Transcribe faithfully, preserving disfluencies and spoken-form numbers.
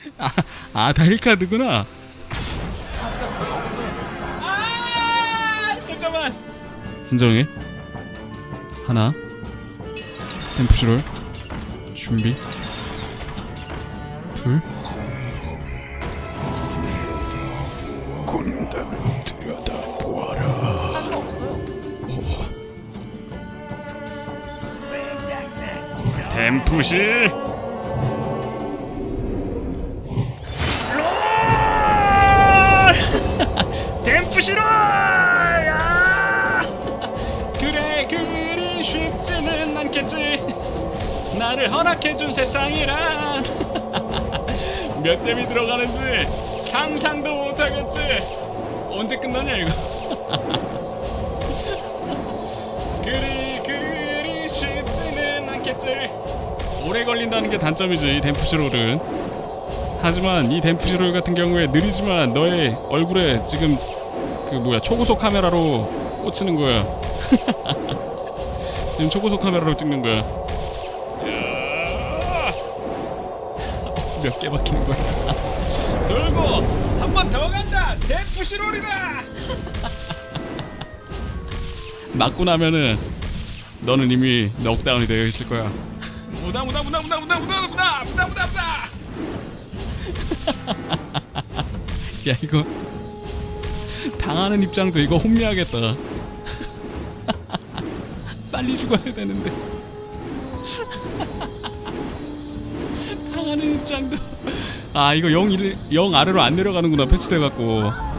아, 아, 다 힐카드구나. 아 잠깐만. 진정해. 하나. 템프시롤. 준비. 둘. 군단을 들여다보아라. 하나 없어요. 템프시. 댐프시로! 야! 그래 그리 쉽지는 않겠지. 나를 허락해준 세상이란 몇 댐이 들어가는지 상상도 못하겠지. 언제 끝나냐 이거. 그리 그리 쉽지는 않겠지. 오래 걸린다는 게 단점이지, 이 댐프시롤은. 하지만 이 댐프시롤 같은 경우에 느리지만 너의 얼굴에 지금 그 뭐야 초고속 카메라로 꽂히는 거야. 지금 초고속 카메라로 찍는 거야. 몇 개 박히는 거야. 돌고 한 번 더 간다. 댐프시롤이다. 맞고 나면은 너는 이미 넉다운이 되어 있을 거야. 무다 무다 무다 무다 무다 무다 무다 무다 무다 무다. 야 이거 당하는 입장도 이거 혼미하겠다. 빨리 죽어야 되는데. 당하는 입장도. 아 이거 영, 영 아래로 안 내려가는구나, 패치돼갖고.